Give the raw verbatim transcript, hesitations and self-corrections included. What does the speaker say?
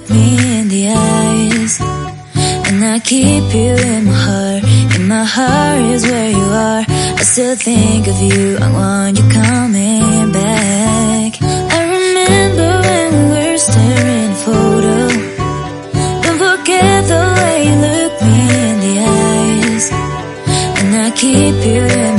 look me in the eyes. And I keep you in my heart. In my heart is where you are. I still think of you, I want you coming back. I remember when we were staring at a photo. Don't forget the way you look me in the eyes. And I keep you in